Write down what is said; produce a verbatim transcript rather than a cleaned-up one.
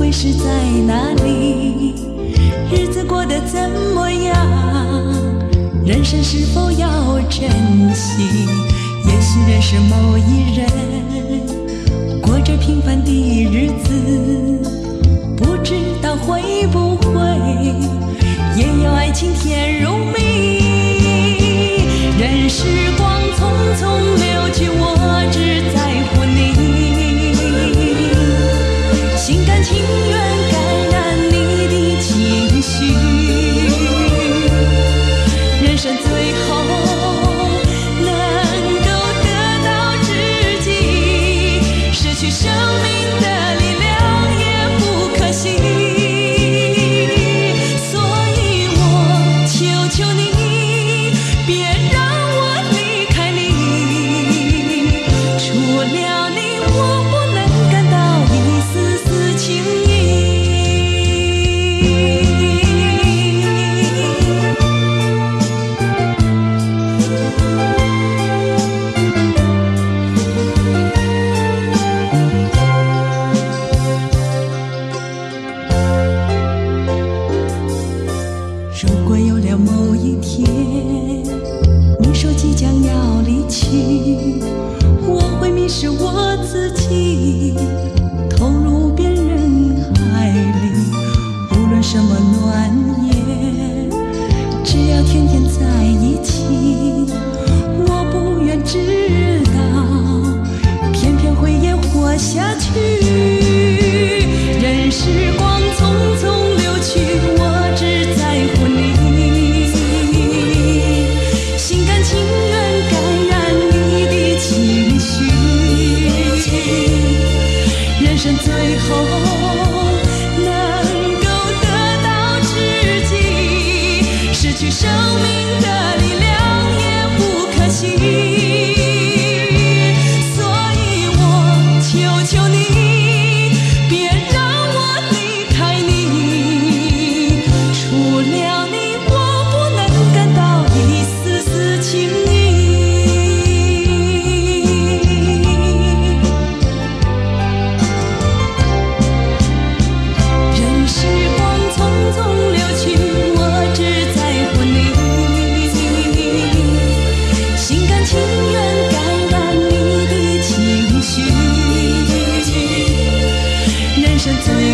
会是在哪里？日子过得怎么样？人生是否要珍惜？也许认识某一人，过着平凡的日子，不知道会不会也有爱情甜如蜜。任时光匆匆流去，我只在乎你，心甘情愿感染你的情绪。人生最后能够得到知己，失去生命的力量也不可惜。所以我求求你，别让我离开你，除了你我不能感到一丝丝情意。如果有了某一天，你说即将要离去，我会迷失我自己，投入别人海里。无论什么暖言，只要天天在一起，我不愿知道，偏偏会也活下去。任时光匆匆流去，我只在乎你，心甘情愿感染你的情绪。人生最后能够得到知己，失去生命的力量也不可惜。所以我求求你，别让我离开你，除了你我不能感到一丝丝情意。任时光匆匆流去，我只在乎你，心甘情愿感染你的情绪。人生最